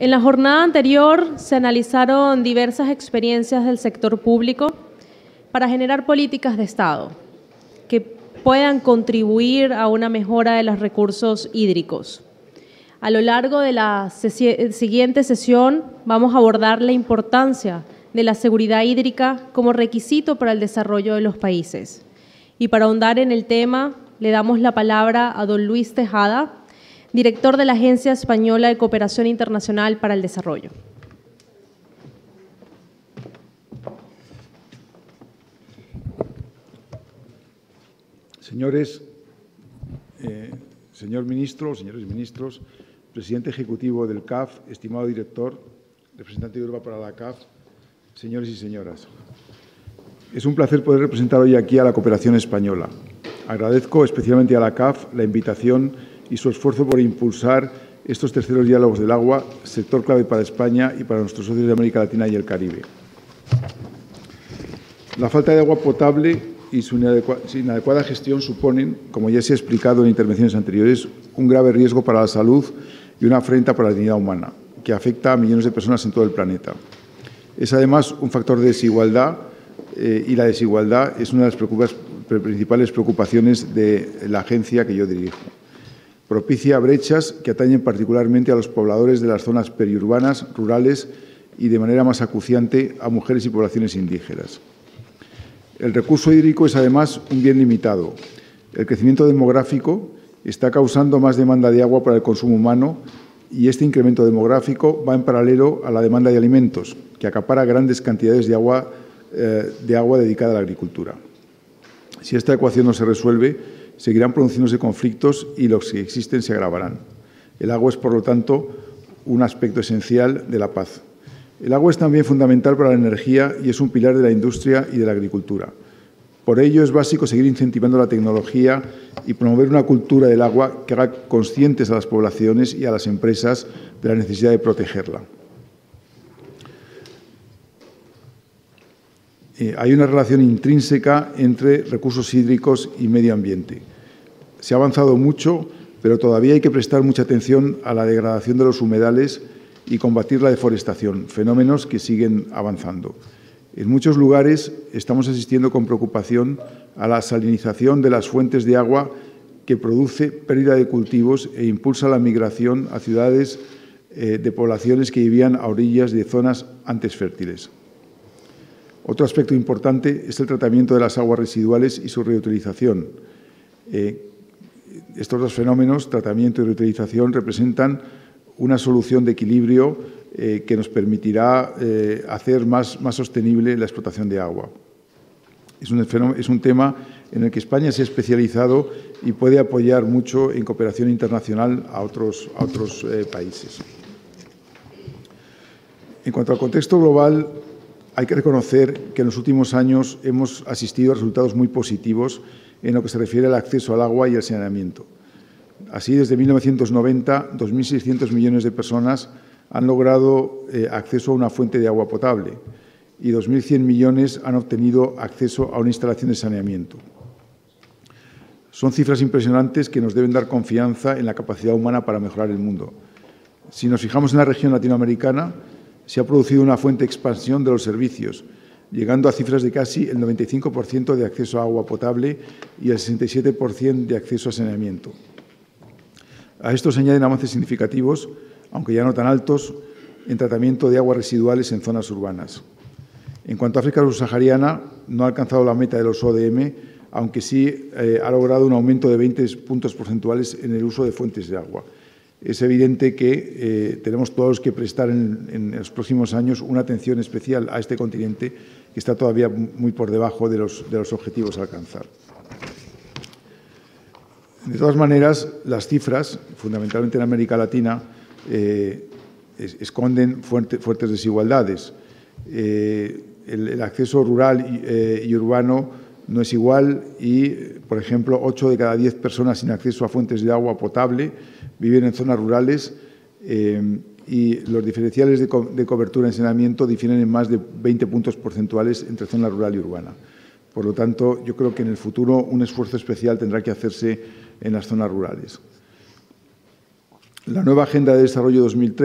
En la jornada anterior se analizaron diversas experiencias del sector público para generar políticas de Estado que puedan contribuir a una mejora de los recursos hídricos. A lo largo de la siguiente sesión vamos a abordar la importancia de la seguridad hídrica como requisito para el desarrollo de los países. Y para ahondar en el tema, le damos la palabra a don Luis Tejada, director de la Agencia Española de Cooperación Internacional para el Desarrollo. Señores, señor ministro, señores ministros, presidente ejecutivo del CAF, estimado director, representante de Europa para la CAF, señores y señoras. Es un placer poder representar hoy aquí a la cooperación española. Agradezco especialmente a la CAF la invitación y su esfuerzo por impulsar estos terceros diálogos del agua, sector clave para España y para nuestros socios de América Latina y el Caribe. La falta de agua potable y su inadecuada gestión suponen, como ya se ha explicado en intervenciones anteriores, un grave riesgo para la salud y una afrenta para la dignidad humana, que afecta a millones de personas en todo el planeta. Es además un factor de desigualdad y la desigualdad es una de las principales preocupaciones de la agencia que yo dirijo. Propicia brechas que atañen particularmente a los pobladores de las zonas periurbanas, rurales y, de manera más acuciante, a mujeres y poblaciones indígenas. El recurso hídrico es, además, un bien limitado. El crecimiento demográfico está causando más demanda de agua para el consumo humano y este incremento demográfico va en paralelo a la demanda de alimentos, que acapara grandes cantidades de agua dedicada a la agricultura. Si esta ecuación no se resuelve, seguirán produciéndose conflictos y los que existen se agravarán. El agua es, por lo tanto, un aspecto esencial de la paz. El agua es también fundamental para la energía y es un pilar de la industria y de la agricultura. Por ello, es básico seguir incentivando la tecnología y promover una cultura del agua que haga conscientes a las poblaciones y a las empresas de la necesidad de protegerla. Hay una relación intrínseca entre recursos hídricos y medio ambiente. Se ha avanzado mucho, pero todavía hay que prestar mucha atención a la degradación de los humedales y combatir la deforestación, fenómenos que siguen avanzando. En muchos lugares estamos asistiendo con preocupación a la salinización de las fuentes de agua que produce pérdida de cultivos e impulsa la migración a ciudades de poblaciones que vivían a orillas de zonas antes fértiles. Otro aspecto importante es el tratamiento de las aguas residuales y su reutilización. Estos dos fenómenos, tratamiento y reutilización, representan una solución de equilibrio que nos permitirá hacer más sostenible la explotación de agua. Es un tema en el que España se ha especializado y puede apoyar mucho en cooperación internacional a otros países. En cuanto al contexto global, hay que reconocer que en los últimos años hemos asistido a resultados muy positivos en lo que se refiere al acceso al agua y al saneamiento. Así, desde 1990, 2.600 millones de personas han logrado acceso a una fuente de agua potable y 2.100 millones han obtenido acceso a una instalación de saneamiento. Son cifras impresionantes que nos deben dar confianza en la capacidad humana para mejorar el mundo. Si nos fijamos en la región latinoamericana, se ha producido una fuerte expansión de los servicios, llegando a cifras de casi el 95% de acceso a agua potable y el 67% de acceso a saneamiento. A esto se añaden avances significativos, aunque ya no tan altos, en tratamiento de aguas residuales en zonas urbanas. En cuanto a África subsahariana, no ha alcanzado la meta de los ODM, aunque sí ha logrado un aumento de 20 puntos porcentuales en el uso de fuentes de agua. Es evidente que tenemos todos que prestar en los próximos años una atención especial a este continente que está todavía muy por debajo de los objetivos a alcanzar. De todas maneras, las cifras, fundamentalmente en América Latina, esconden fuertes desigualdades. El acceso rural y urbano no es igual y, por ejemplo, 8 de cada 10 personas sin acceso a fuentes de agua potable viven en zonas rurales y los diferenciales de cobertura en saneamiento difieren en más de 20 puntos porcentuales entre zona rural y urbana. Por lo tanto, yo creo que en el futuro un esfuerzo especial tendrá que hacerse en las zonas rurales. La nueva Agenda de Desarrollo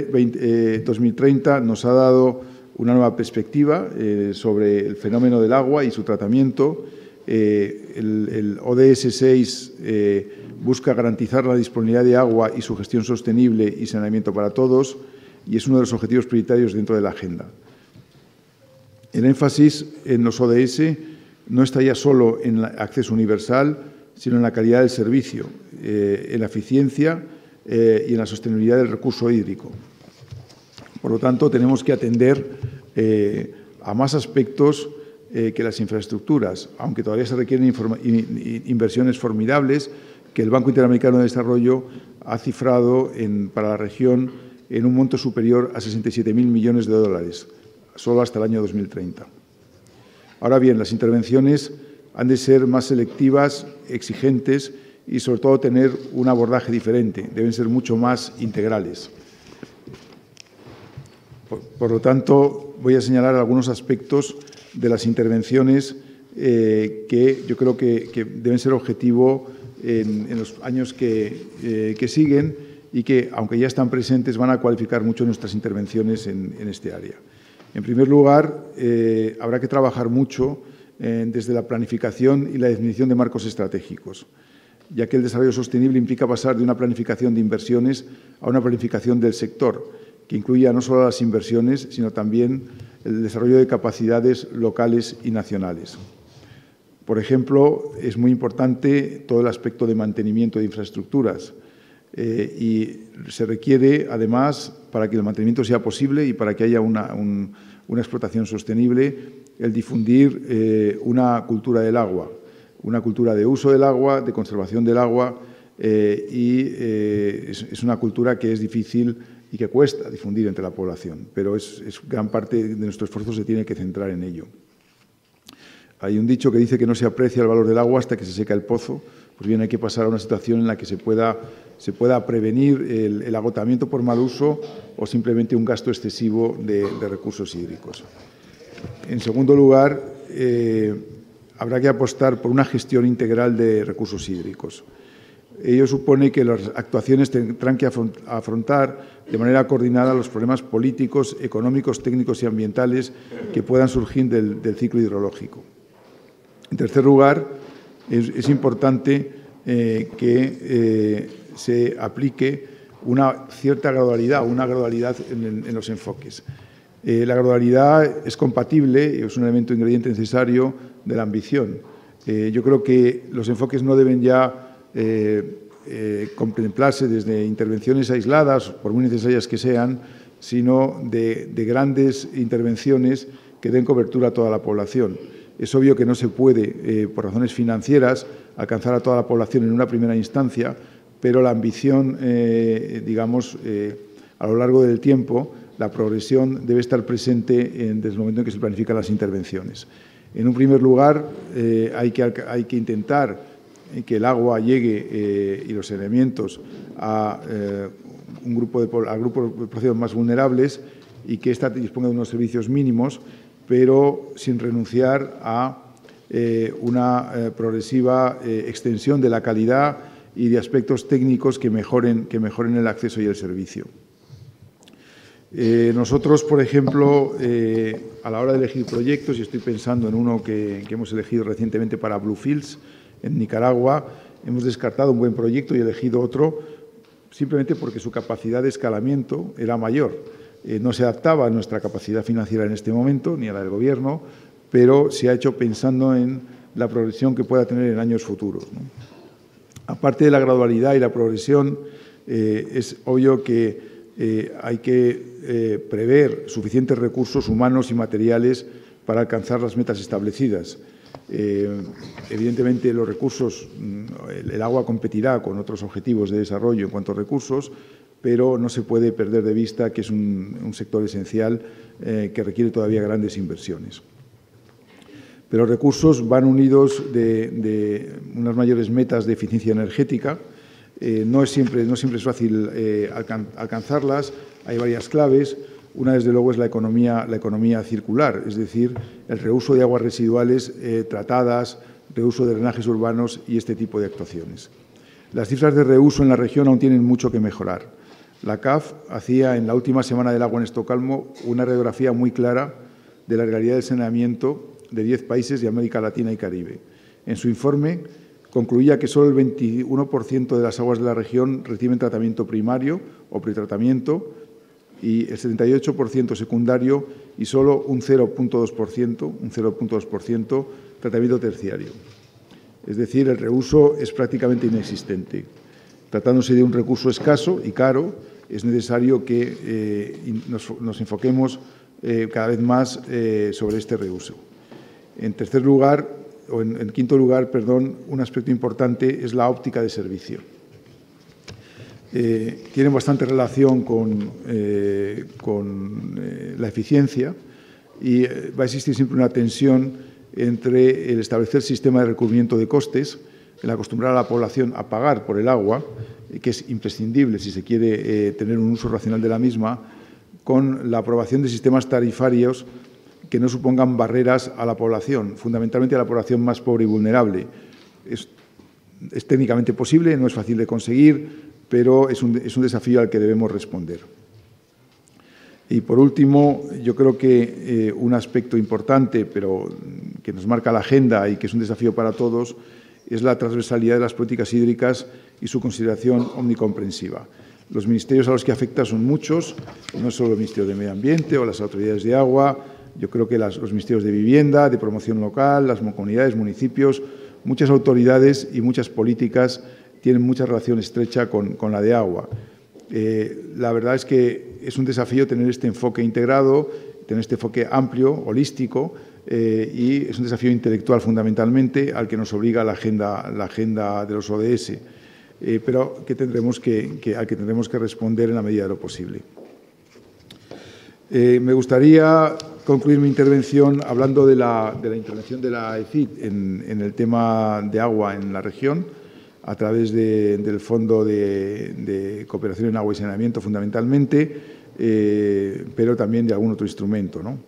2030 nos ha dado una nueva perspectiva sobre el fenómeno del agua y su tratamiento. El ODS 6 busca garantizar la disponibilidad de agua y su gestión sostenible y saneamiento para todos, y es uno de los objetivos prioritarios dentro de la agenda. El énfasis en los ODS no está ya solo en el acceso universal, sino en la calidad del servicio, en la eficiencia y en la sostenibilidad del recurso hídrico. Por lo tanto, tenemos que atender a más aspectos que las infraestructuras, aunque todavía se requieren inversiones formidables que el Banco Interamericano de Desarrollo ha cifrado para la región en un monto superior a 67.000 millones de dólares, solo hasta el año 2030. Ahora bien, las intervenciones han de ser más selectivas, exigentes y, sobre todo, tener un abordaje diferente. Deben ser mucho más integrales. Por lo tanto, voy a señalar algunos aspectos de las intervenciones que yo creo que deben ser objetivo en los años que siguen y que, aunque ya están presentes, van a cualificar mucho nuestras intervenciones en este área. En primer lugar, habrá que trabajar mucho desde la planificación y la definición de marcos estratégicos, ya que el desarrollo sostenible implica pasar de una planificación de inversiones a una planificación del sector, que incluya no solo las inversiones, sino también el desarrollo de capacidades locales y nacionales. Por ejemplo, es muy importante todo el aspecto de mantenimiento de infraestructuras y se requiere, además, para que el mantenimiento sea posible y para que haya una explotación sostenible, el difundir una cultura del agua, una cultura de uso del agua, de conservación del agua es una cultura que es difícil y que cuesta difundir entre la población, pero es gran parte de nuestro esfuerzo se tiene que centrar en ello. Hay un dicho que dice que no se aprecia el valor del agua hasta que se seca el pozo. Pues bien, hay que pasar a una situación en la que se pueda prevenir el agotamiento por mal uso o simplemente un gasto excesivo de recursos hídricos. En segundo lugar, habrá que apostar por una gestión integral de recursos hídricos. Ello supone que las actuaciones tendrán que afrontar de manera coordinada los problemas políticos, económicos, técnicos y ambientales que puedan surgir del ciclo hidrológico. En tercer lugar, es importante que se aplique una cierta gradualidad, en los enfoques. La gradualidad es compatible, es un elemento ingrediente necesario de la ambición. Yo creo que los enfoques no deben ya contemplarse desde intervenciones aisladas, por muy necesarias que sean, sino de grandes intervenciones que den cobertura a toda la población. Es obvio que no se puede, por razones financieras, alcanzar a toda la población en una primera instancia, pero la ambición, a lo largo del tiempo, la progresión debe estar presente desde el momento en que se planifican las intervenciones. En un primer lugar, hay que intentar que el agua llegue y los elementos al grupo de población más vulnerables y que ésta disponga de unos servicios mínimos, pero sin renunciar a una progresiva extensión de la calidad y de aspectos técnicos que mejoren el acceso y el servicio. Nosotros, por ejemplo, a la hora de elegir proyectos, y estoy pensando en uno que hemos elegido recientemente para Bluefields, en Nicaragua, hemos descartado un buen proyecto y elegido otro simplemente porque su capacidad de escalamiento era mayor. No se adaptaba a nuestra capacidad financiera en este momento, ni a la del Gobierno, pero se ha hecho pensando en la progresión que pueda tener en años futuros, ¿no? Aparte de la gradualidad y la progresión, es obvio que hay que prever suficientes recursos humanos y materiales para alcanzar las metas establecidas. Evidentemente, los recursos, el agua competirá con otros objetivos de desarrollo en cuanto a recursos, pero no se puede perder de vista que es un sector esencial que requiere todavía grandes inversiones. Pero los recursos van unidos de unas mayores metas de eficiencia energética. No siempre es fácil alcanzarlas. Hay varias claves. Una, desde luego, es la economía circular, es decir, el reuso de aguas residuales tratadas, reuso de drenajes urbanos y este tipo de actuaciones. Las cifras de reuso en la región aún tienen mucho que mejorar. La CAF hacía en la última semana del agua en Estocolmo una radiografía muy clara de la realidad del saneamiento de 10 países de América Latina y Caribe. En su informe concluía que solo el 21% de las aguas de la región reciben tratamiento primario o pretratamiento y el 78% secundario y solo un 0,2% tratamiento terciario. Es decir, el reuso es prácticamente inexistente. Tratándose de un recurso escaso y caro, es necesario que nos enfoquemos cada vez más sobre este reuso. En quinto lugar, un aspecto importante es la óptica de servicio. Tienen bastante relación con la eficiencia y va a existir siempre una tensión entre el establecer sistema de recubrimiento de costes, el acostumbrar a la población a pagar por el agua, que es imprescindible si se quiere tener un uso racional de la misma, con la aprobación de sistemas tarifarios que no supongan barreras a la población, fundamentalmente a la población más pobre y vulnerable. Es técnicamente posible, no es fácil de conseguir, pero es un desafío al que debemos responder. Y, por último, yo creo que un aspecto importante, pero que nos marca la agenda y que es un desafío para todos, es la transversalidad de las políticas hídricas y su consideración omnicomprensiva. Los ministerios a los que afecta son muchos, no solo el Ministerio de Medio Ambiente o las autoridades de agua, yo creo que los ministerios de Vivienda, de Promoción Local, las comunidades, municipios, muchas autoridades y muchas políticas tienen mucha relación estrecha con la de agua. La verdad es que es un desafío tener este enfoque integrado, tener este enfoque amplio, holístico, y es un desafío intelectual fundamentalmente al que nos obliga la agenda de los ODS, pero al que tendremos que responder en la medida de lo posible. Me gustaría concluir mi intervención hablando de la intervención de la ECID en el tema de agua en la región, a través del Fondo de Cooperación en Agua y Saneamiento, fundamentalmente, pero también de algún otro instrumento, ¿no?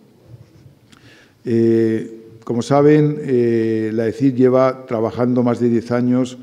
Como saben, la ECID lleva trabajando más de 10 años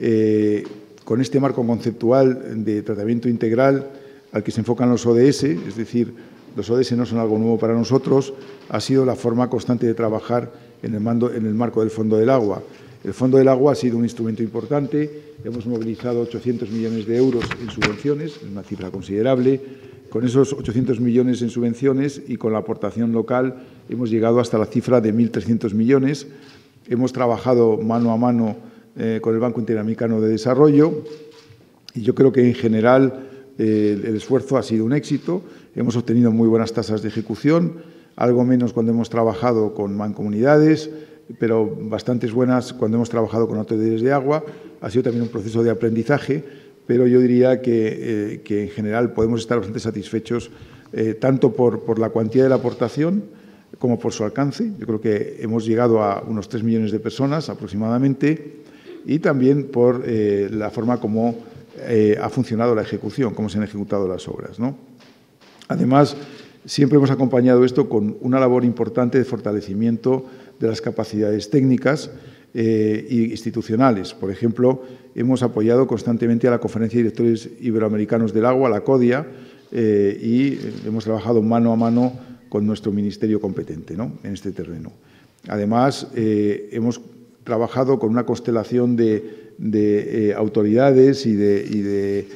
con este marco conceptual de tratamiento integral al que se enfocan los ODS, es decir, los ODS no son algo nuevo para nosotros, ha sido la forma constante de trabajar en el marco del Fondo del Agua. El Fondo del Agua ha sido un instrumento importante, hemos movilizado 800 millones de euros en subvenciones, una cifra considerable. Con esos 800 millones en subvenciones y con la aportación local hemos llegado hasta la cifra de 1.300 millones. Hemos trabajado mano a mano con el Banco Interamericano de Desarrollo y yo creo que en general el esfuerzo ha sido un éxito. Hemos obtenido muy buenas tasas de ejecución, algo menos cuando hemos trabajado con mancomunidades, pero bastantes buenas cuando hemos trabajado con autoridades de agua. Ha sido también un proceso de aprendizaje, pero yo diría que en general podemos estar bastante satisfechos tanto por la cuantía de la aportación como por su alcance. Yo creo que hemos llegado a unos 3 millones de personas aproximadamente y también por la forma como ha funcionado la ejecución, cómo se han ejecutado las obras, ¿no? Además, siempre hemos acompañado esto con una labor importante de fortalecimiento de las capacidades técnicas e institucionales. Por ejemplo, hemos apoyado constantemente a la Conferencia de Directores Iberoamericanos del Agua, la CODIA, y hemos trabajado mano a mano con nuestro ministerio competente, ¿no?, en este terreno. Además, hemos trabajado con una constelación de autoridades y de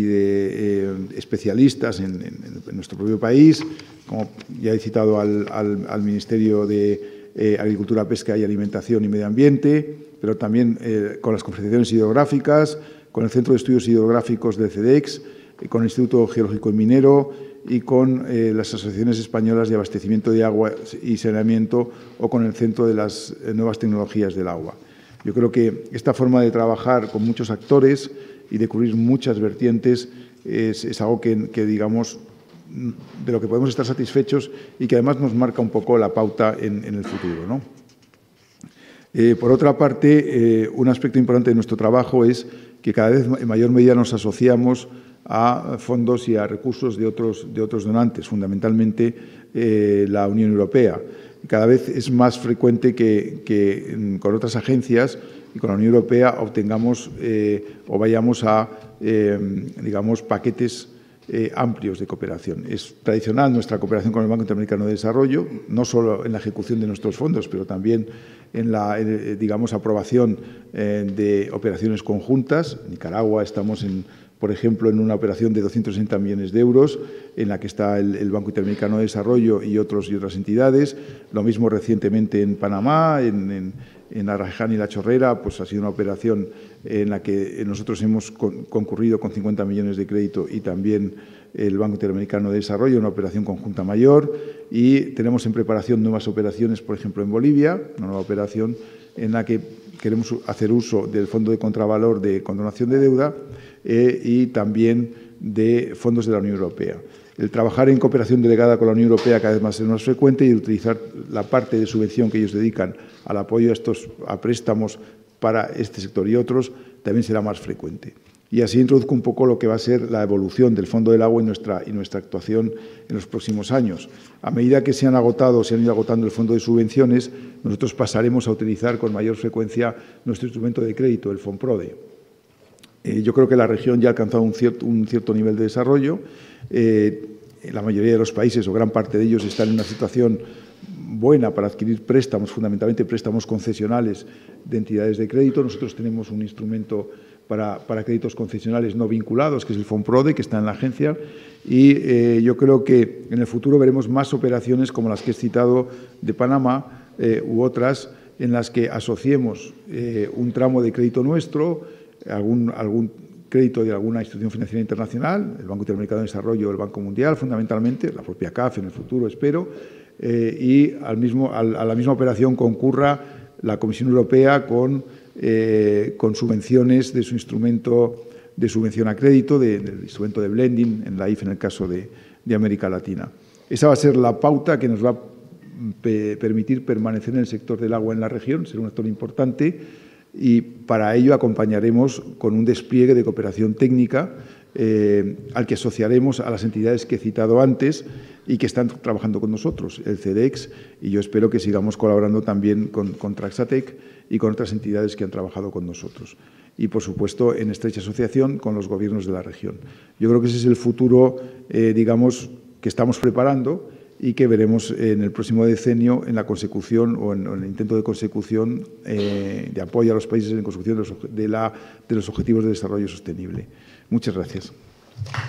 especialistas en nuestro propio país, como ya he citado al Ministerio de Agricultura, Pesca y Alimentación y Medio Ambiente, pero también con las confederaciones hidrográficas, con el Centro de Estudios Hidrográficos del CEDEX, con el Instituto Geológico y Minero y con las asociaciones españolas de abastecimiento de agua y saneamiento o con el Centro de las Nuevas Tecnologías del Agua. Yo creo que esta forma de trabajar con muchos actores y de cubrir muchas vertientes es algo que, digamos, de lo que podemos estar satisfechos y que además nos marca un poco la pauta en el futuro, ¿no? Por otra parte, un aspecto importante de nuestro trabajo es que cada vez en mayor medida nos asociamos a fondos y a recursos de otros donantes, fundamentalmente la Unión Europea. Cada vez es más frecuente que con otras agencias y con la Unión Europea obtengamos o vayamos a, digamos, paquetes amplios de cooperación. Es tradicional nuestra cooperación con el Banco Interamericano de Desarrollo, no solo en la ejecución de nuestros fondos, pero también en la, digamos, aprobación de operaciones conjuntas. En Nicaragua estamos, por ejemplo, en una operación de 260 millones de euros, en la que está el Banco Interamericano de Desarrollo y otras entidades. Lo mismo recientemente en Panamá, en Arraján y La Chorrera, pues ha sido una operación en la que nosotros hemos concurrido con 50 millones de crédito y también el Banco Interamericano de Desarrollo, una operación conjunta mayor, y tenemos en preparación nuevas operaciones, por ejemplo, en Bolivia, una nueva operación en la que queremos hacer uso del Fondo de Contravalor de Condonación de Deuda y también de fondos de la Unión Europea. El trabajar en cooperación delegada con la Unión Europea cada vez más es más frecuente y utilizar la parte de subvención que ellos dedican al apoyo a préstamos para este sector y otros también será más frecuente. Y así introduzco un poco lo que va a ser la evolución del Fondo del Agua y nuestra actuación en los próximos años. A medida que se han ido agotando el fondo de subvenciones, nosotros pasaremos a utilizar con mayor frecuencia nuestro instrumento de crédito, el FONPRODE. Yo creo que la región ya ha alcanzado un cierto nivel de desarrollo. La mayoría de los países, o gran parte de ellos, están en una situación buena para adquirir préstamos, fundamentalmente préstamos concesionales de entidades de crédito. Nosotros tenemos un instrumento para créditos concesionales no vinculados, que es el FONPRODE, que está en la agencia, y yo creo que en el futuro veremos más operaciones como las que he citado de Panamá u otras en las que asociemos un tramo de crédito nuestro, algún crédito de alguna institución financiera internacional, el Banco Interamericano de Desarrollo o el Banco Mundial, fundamentalmente, la propia CAF en el futuro, espero, y a la misma operación concurra la Comisión Europea con subvenciones de su instrumento de subvención a crédito, del instrumento de blending, en la IFE en el caso de América Latina. Esa va a ser la pauta que nos va a permitir permanecer en el sector del agua en la región, ser un actor importante, y para ello acompañaremos con un despliegue de cooperación técnica al que asociaremos a las entidades que he citado antes y que están trabajando con nosotros, el CEDEX, y yo espero que sigamos colaborando también con Traxatec y con otras entidades que han trabajado con nosotros. Y, por supuesto, en estrecha asociación con los gobiernos de la región. Yo creo que ese es el futuro, digamos, que estamos preparando y que veremos en el próximo decenio en la consecución o en el intento de consecución de apoyo a los países en consecución de los objetivos de desarrollo sostenible. Muchas gracias.